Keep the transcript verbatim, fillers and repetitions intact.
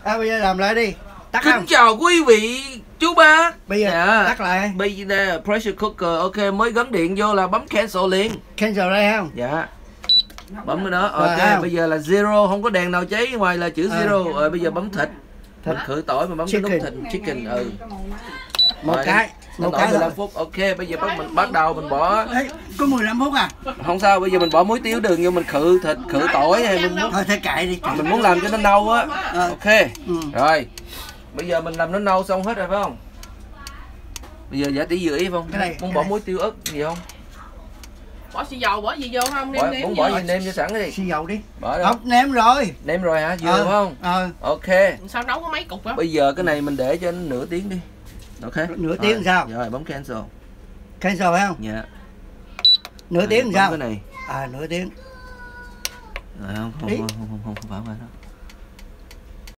À, bây giờ làm lại đi. Tắt Kính không? chào quý vị chú bác. Bây giờ dạ. tắt lại. Bây giờ pressure cooker, ok, mới gắn điện vô là bấm cancel liền. Cancel đây không? Dạ. Bấm cái đó, ok, không? bây giờ là zero, không có đèn nào cháy ngoài là chữ À. zero. Rồi bây giờ bấm thịt. Thịt. Mình khử tỏi, mình bấm cái nút Chicken. thịt chicken, ừ. Một Rồi, cái. Một tỏi cái mười lăm thôi. phút, ok, bây giờ bắt mình bắt đầu mình bỏ. Ê, có mười lăm phút à? Không sao, bây giờ mình bỏ muối tiêu đường vô, mình khử thịt, khử tỏi hay mình muốn Thôi thế kệ đi. Kệ. mình muốn làm cho nó nâu á. Ờ. Ok. Ừ. Rồi. Bây giờ mình làm nó nâu xong hết rồi phải không? Bây giờ giả tỷ dự ý không? Cái này, Muốn cái bỏ này. muối tiêu ớt gì không? Bỏ xì dầu, bỏ gì vô không? Nêm Bỏ, nếm muốn vô. bỏ gì nêm cho sẵn đi. Xì dầu đi. Bỏ đó. Không, ném rồi. Nêm rồi hả? Vừa Ờ, phải không? Ờ. Ok. Sao nấu có mấy cục đó? Bây giờ cái này mình để cho nó nửa tiếng đi. Ok. Nửa tiếng Rồi, sao? Rồi bấm cancel. Cancel phải không? Dạ. Nửa Rồi, tiếng bấm sao? Cái này. À, nửa tiếng. Rồi không không Ý. không không không không phải vậy đó.